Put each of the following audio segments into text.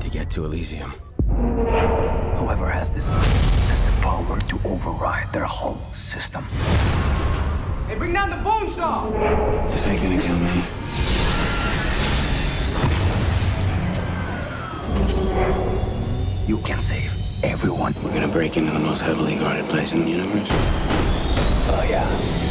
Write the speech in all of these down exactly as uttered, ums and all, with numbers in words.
to get to Elysium. Whoever has this has the power to override their whole system. Hey, bring down the bone saw! This ain't gonna kill me. You can save everyone. We're gonna break into the most heavily guarded place in the universe. Oh, yeah.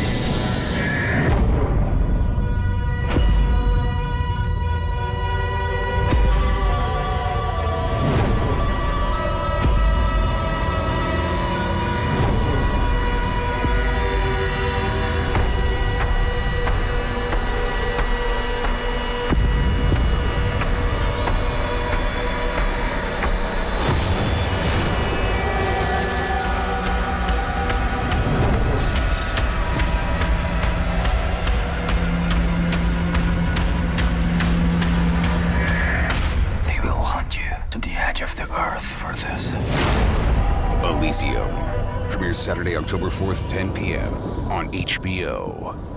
To the edge of the earth for this. Elysium premieres Saturday, October fourth, ten p m on H B O.